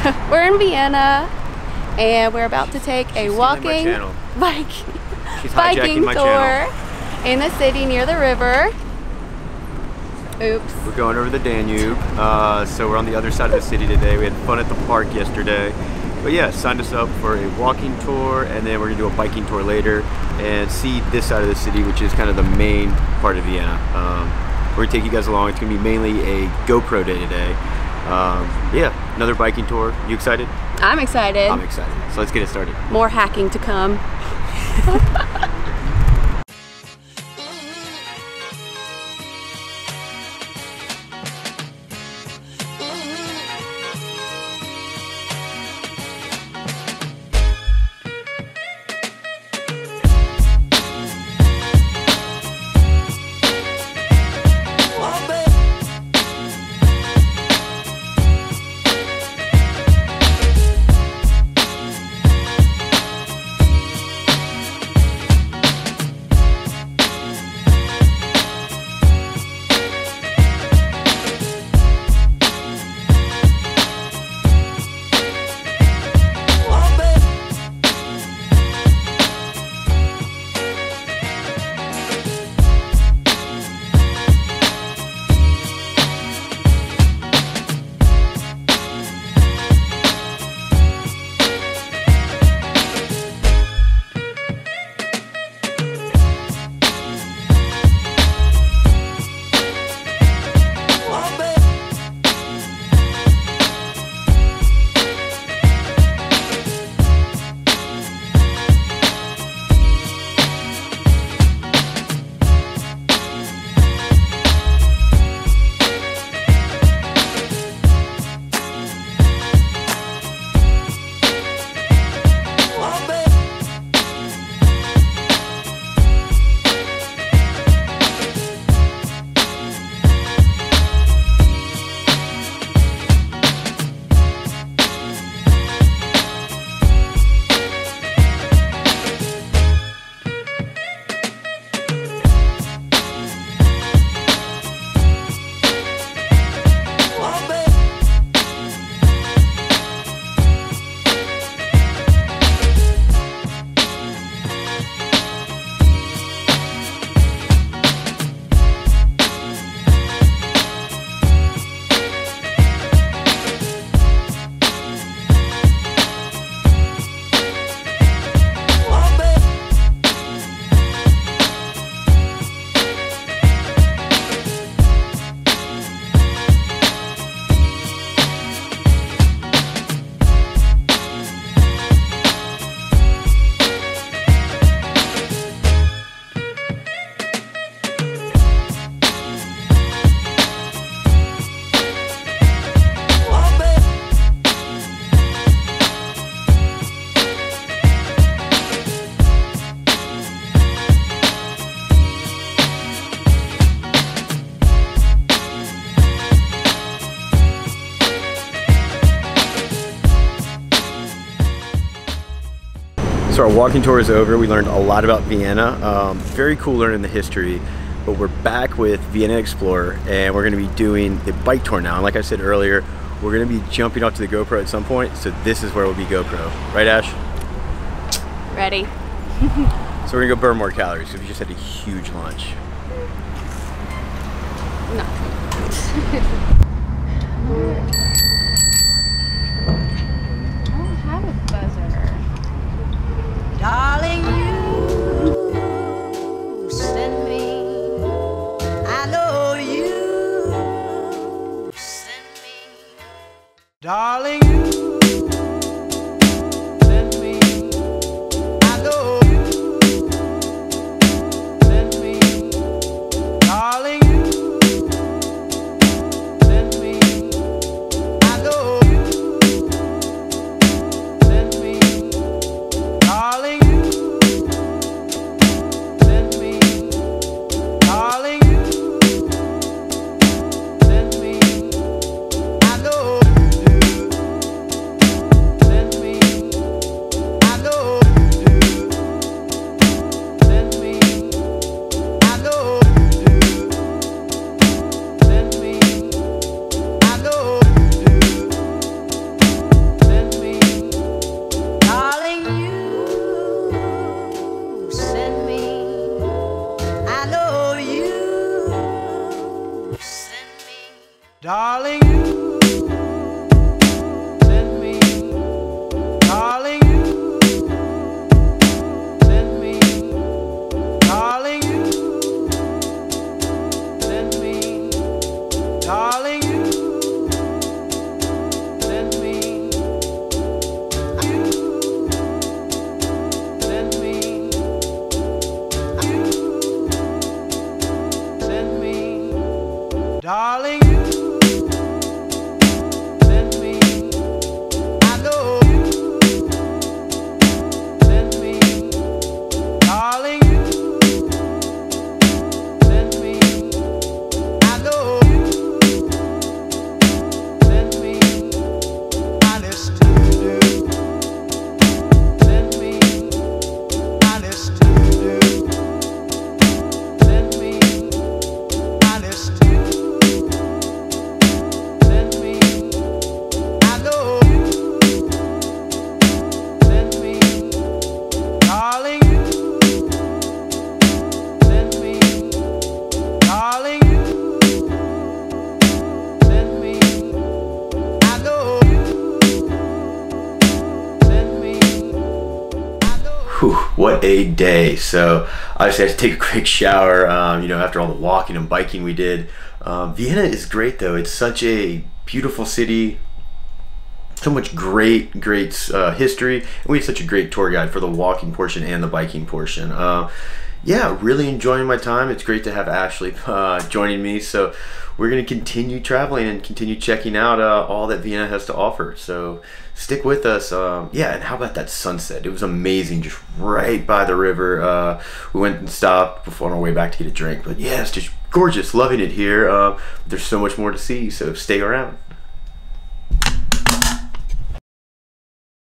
We're in Vienna, and we're about to take a biking tour in the city near the river. Oops. We're going over the Danube, so we're on the other side of the city today. We had fun at the park yesterday. But yeah, signed us up for a walking tour, and then we're gonna do a biking tour later and see this side of the city, which is kind of the main part of Vienna. We're gonna take you guys along. It's gonna be mainly a GoPro day today. Yeah, another biking tour. You excited? I'm excited. I'm excited. So let's get it started. More hacking to come. So our walking tour is over. We learned a lot about Vienna. Very cool learning the history, but we're back with Vienna Explorer, and we're gonna be doing the bike tour now. And like I said earlier, we're gonna be jumping off to the GoPro at some point, so this is where we'll be GoPro. Right, Ash? Ready. So we're gonna go burn more calories, because we just had a huge lunch. No. Darling, you send me, I know you send me. Darling, you send me, I know you send me. Darling, you send me, I know you send me. Darling, Darling, you send me. Darling, you send me. Darling, you send me. Darling, you send me. You send me. You send me. Darling, you send me. I know you send me. Darling, you send me. I know you send me. Honest you do. Send me. Honest you do. Send me. Honest you. Send me. I know you send me. Darling, you send me. Darling, you send me. I know you send me. I know. Whew, what a day. So obviously I had to take a quick shower, you know, after all the walking and biking we did. Vienna is great though. It's such a beautiful city. So much great history, and we had such a great tour guide for the walking portion and the biking portion. Yeah, really enjoying my time. It's great to have Ashley joining me, so we're going to continue traveling and continue checking out all that Vienna has to offer. So stick with us. Yeah, and how about that sunset? It was amazing, just right by the river. We went and stopped before on our way back to get a drink, but yeah, it's just gorgeous. Loving it here. There's so much more to see, so stay around.